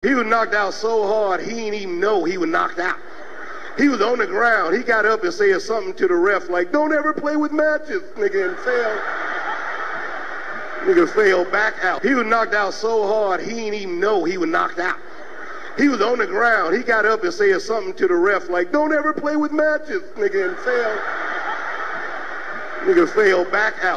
He was knocked out so hard, he didn't even know he was knocked out. He was on the ground. He got up and said something to the ref like, "Don't ever play with matches," nigga, and fell. Nigga fell back out. He was knocked out so hard, he didn't even know he was knocked out. He was on the ground. He got up and said something to the ref like, "Don't ever play with matches," nigga, and fell. Nigga fell back out.